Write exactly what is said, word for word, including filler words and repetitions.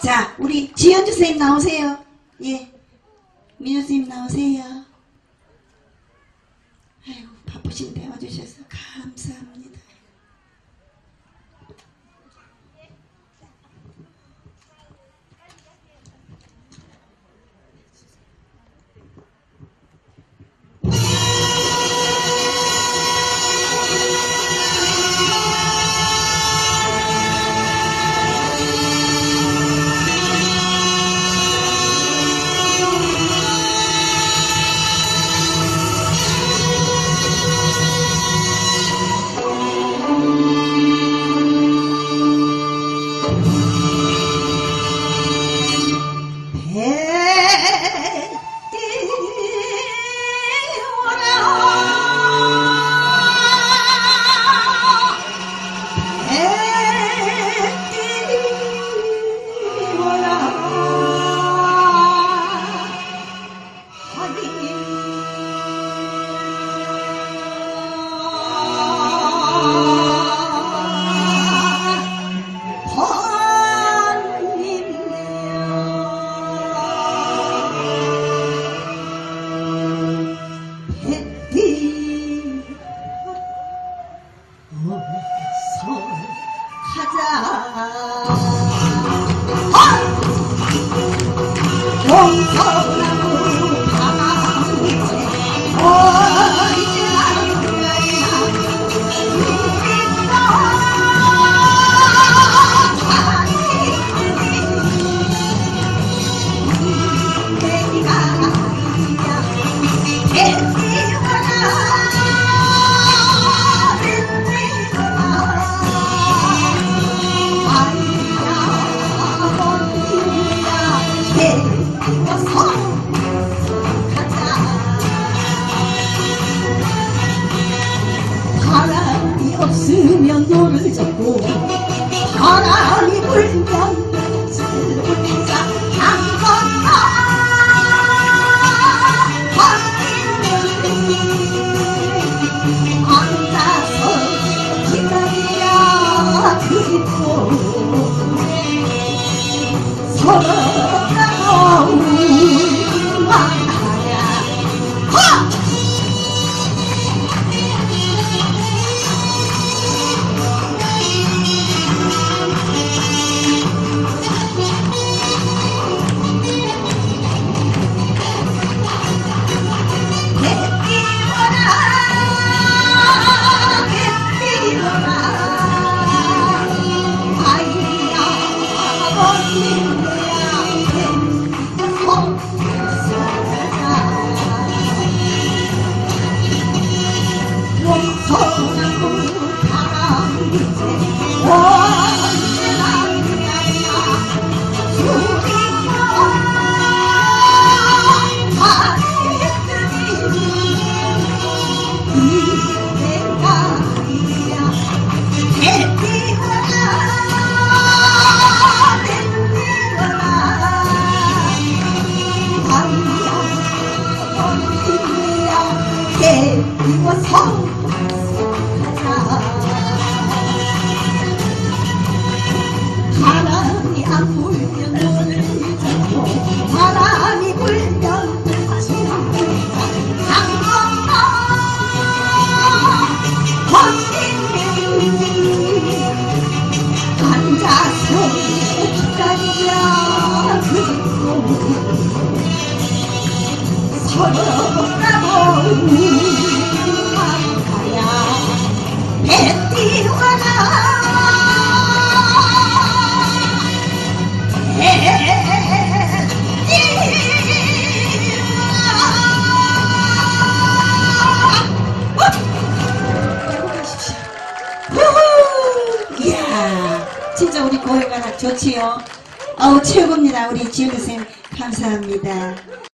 자, 우리 지현주 선생님 나오세요. 예. 민우 선생님 나오세요. 아이고, 바쁘신데 와주셔서 감사합니다. 바람이 없으면 노를 젓고 바람이 불면 슬혼자 한번더 앉아서 기다리야 그리고 서로가 울만 바람이 안 불면 노를 젓고 바람이 불면 한번더 앉아서 기다리자 그리고 서로가 울만 가야 배띄워라 이야, 진짜 우리 고해가 좋지요. 어우, 최고입니다. 우리 지현주 선생님 감사합니다.